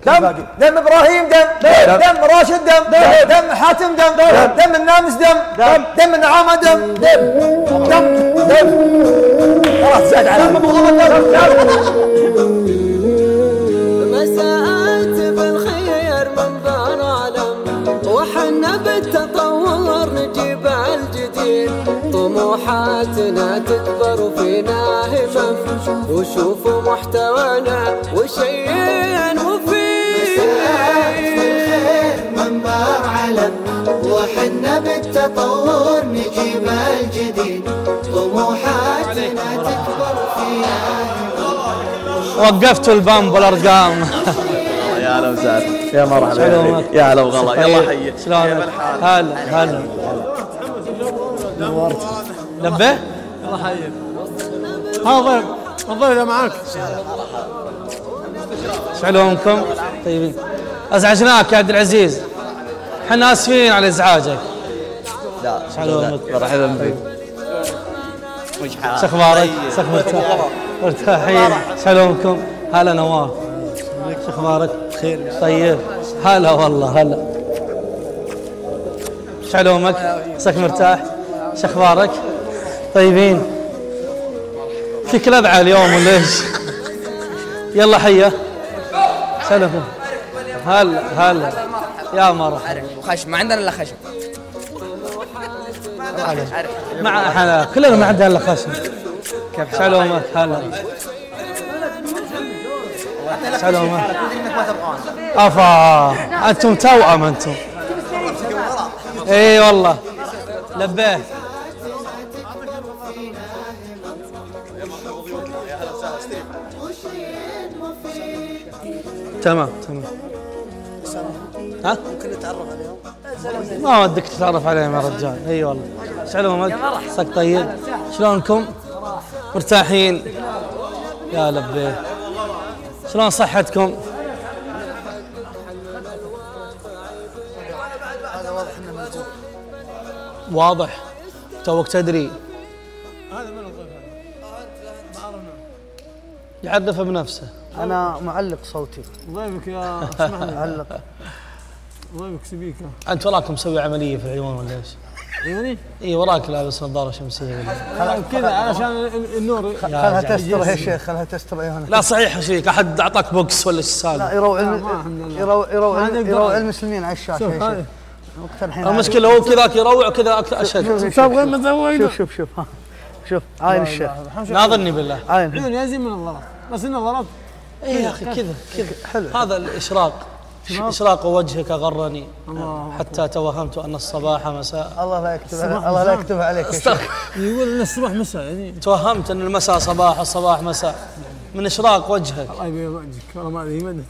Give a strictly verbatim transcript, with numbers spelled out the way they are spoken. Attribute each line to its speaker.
Speaker 1: دم دم ابراهيم دم دم راشد دم دم حاتم دم دم النامس دم دم النعامه دم دم دم دم خلاص زاد على دم ابو
Speaker 2: مساءات بالخير من ذا العالم وحنا بالتطور نجيب الجديد طموحاتنا تكبر فينا همم وشوفوا محتوانا وشيء مفيد
Speaker 3: منبع علم وحنا بالتطور نجيب الجديد طموحاتنا تكبر فينا.
Speaker 4: وقفتوا البامب والارقام.
Speaker 5: يا هلا وسهلا يا مرحبا يا هلا وغلا يلا حي
Speaker 4: شلونك؟ هلا هلا نورت لبيه؟
Speaker 6: الله يحييك. ها ضيف الضيف معاك.
Speaker 4: شلونكم؟ طيبين. ازعجناك يا عبد العزيز. احنا اسفين على ازعاجك.
Speaker 5: لا
Speaker 4: شلونك؟
Speaker 5: مرحبا بك. وش حالك؟
Speaker 4: شو اخبارك؟ شو مرتاح؟ مرتاحين. شلونكم؟ هلا نواف. شو اخبارك؟ بخير. طيب. هلا والله هلا. شلونك؟ شك مرتاح؟ شو اخبارك؟ طيبين. فيك لذعه اليوم ولا ايش؟ يلا حيه. شلونكم؟ هلا هلا يا مرحبا.
Speaker 7: وخشم ما عندنا الا خشم.
Speaker 4: مع احنا كلنا ما عندنا الا خشم. كيف شلونك؟ هلا شلونك؟ افا انتم توأم انتم. اي والله لبيه. تمام تمام. ها؟ ممكن نتعرف عليهم؟ ما ودك تتعرف عليهم يا رجال. اي والله. شلونك؟ عساك طيب؟ شلونكم؟ مرتاحين؟ يا لبيه. شلون صحتكم؟
Speaker 1: هذا واضح انه ملزوم.
Speaker 4: واضح. توك تدري.
Speaker 6: هذا من الضيف هذا؟ ما عرفنا.
Speaker 4: يعرفه بنفسه.
Speaker 1: انا معلق صوتي.
Speaker 6: ضيفك يا اسمح لي.
Speaker 1: معلق.
Speaker 6: ضيفك سبيكه.
Speaker 4: انت وراكم مسوي عمليه في العيون ولا ايش؟
Speaker 6: يعني؟
Speaker 4: اي وراك لابس نظاره شمسيه ولا
Speaker 6: كذا علشان النور.
Speaker 1: خلها تستر يا شيخ خلها تستر عيونك.
Speaker 4: لا صحيح شيك احد اعطاك بوكس ولا ايش السالفه؟
Speaker 1: لا يروع يروع يروع يروع المسلمين على الشاشه يا شيخ. وقت الحين
Speaker 4: المشكله هو كذاك يروع وكذا اشد.
Speaker 1: تبغى مزوينه. شوف شوف شوف ها شوف عاين الشيخ.
Speaker 4: ناظرني بالله.
Speaker 1: عاين.
Speaker 6: عيون يزين من النظارات بس النظارات.
Speaker 4: اي يا اخي كذا كذا
Speaker 1: حلو.
Speaker 4: هذا الاشراق. اشراق وجهك غرني حتى توهمت ان الصباح مساء.
Speaker 1: الله لا يكتبها الله لا يكتبها عليك يا شيخ.
Speaker 6: يقول ان الصباح مساء يعني.
Speaker 4: توهمت ان المساء صباح والصباح مساء من اشراق وجهك.
Speaker 6: الله يبيض وجهك والله ما ادري